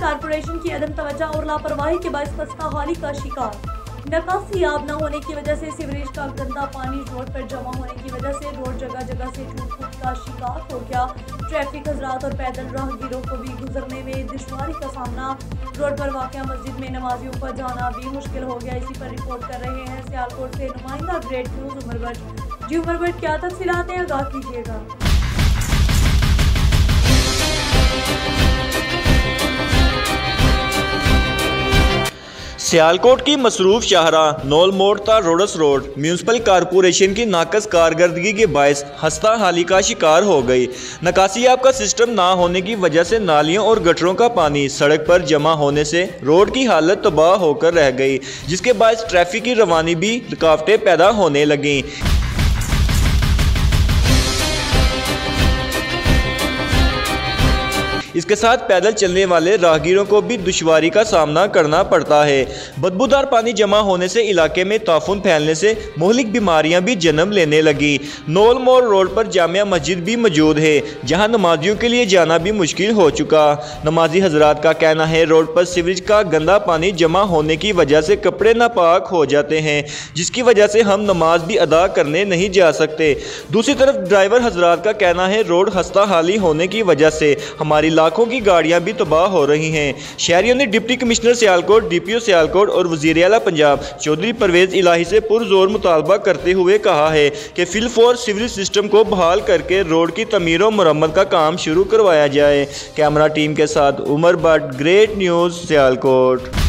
Corporation की अदम तवज्जो और लापरवाही के बायस खस्ता हाली का शिकार। निकासी आब न होने की वजह से सीवरेज का गंदा पानी रोड पर जमा होने की वजह से रोड जगह जगह से टूट-फूट का शिकार हो गया। ट्रैफिक हजरात और पैदल राहगीरों को भी गुजरने में दुश्वारी का सामना। रोड पर वाक़या मस्जिद में नमाजियों का जाना भी मुश्किल हो गया। इसी पर रिपोर्ट कर रहे हैं सियालकोट से नुमाइंदा ग्रेट न्यूज़ उमर भट्ट। जी उमर भट्ट, क्या तफसीलात हैं, आगाह कीजिएगा। सियालकोट की मसरूफ शाहराह नौल मोड़ ता रोडस रोड म्यूनसिपल कारपोरेशन की नाकस कारकर्दगी के बायस हस्ता हाली का शिकार हो गई। निकासियाब का सिस्टम ना होने की वजह से नालियों और गटरों का पानी सड़क पर जमा होने से रोड की हालत तबाह होकर रह गई, जिसके बायस ट्रैफिक की रवानी भी रुकावटें पैदा होने लगीं। इसके साथ पैदल चलने वाले राहगीरों को भी दुश्वारी का सामना करना पड़ता है। बदबूदार पानी जमा होने से इलाके में ताफून फैलने से मुहलिक बीमारियां भी जन्म लेने लगी। नौल मोड़ रोड पर जामिया मस्जिद भी मौजूद है, जहां नमाजियों के लिए जाना भी मुश्किल हो चुका। नमाजी हजरात का कहना है रोड पर सीवरेज का गंदा पानी जमा होने की वजह से कपड़े नापाक हो जाते हैं, जिसकी वजह से हम नमाज भी अदा करने नहीं जा सकते। दूसरी तरफ ड्राइवर हजरात का कहना है रोड हस्ता हाली होने की वजह से हमारी लाखों की गाड़ियां भी तबाह हो रही हैं। शहरियों ने deputy commissioner Sialkot, DPO Sialkot और वज़ीर आला पंजाब चौधरी परवेज इलाही से पुरजोर मुतालबा करते हुए कहा है कि फिलफौर सीवरेज सिस्टम को बहाल करके रोड की तमीर और मरम्मत का काम शुरू करवाया जाए। कैमरा टीम के साथ उमर भट्ट, ग्रेट न्यूज़ सियालकोट।